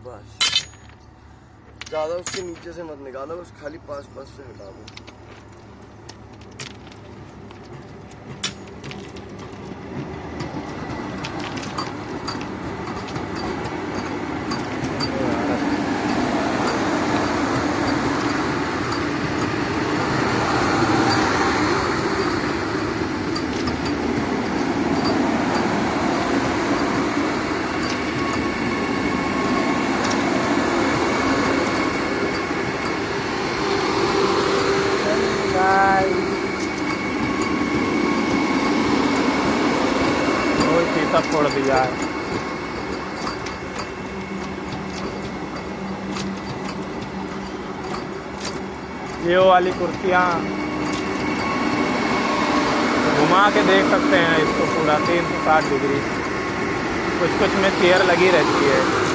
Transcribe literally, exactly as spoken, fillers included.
बस ज़्यादा उसके नीचे से मत निकालो, बस खाली पास पास से हटा दो। सब छोड़ दिया है। ये वाली कुर्सियाँ घुमा के देख सकते हैं इसको पूरा तीन सौ साठ डिग्री। कुछ कुछ में चेयर लगी रहती है।